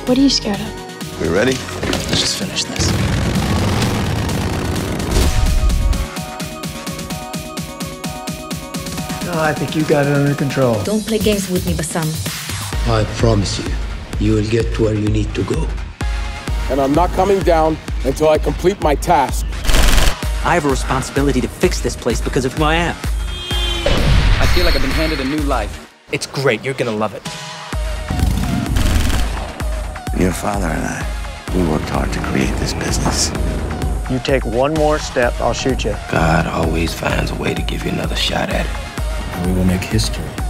What are you scared of? We ready? Let's just finish this. No, I think you got it under control. Don't play games with me, Bassam. I promise you will get to where you need to go. And I'm not coming down until I complete my task. I have a responsibility to fix this place because of who I am. I feel like I've been handed a new life. It's great. You're gonna love it. Your father and I, we worked hard to create this business. You take one more step, I'll shoot you. God always finds a way to give you another shot at it. We will make history.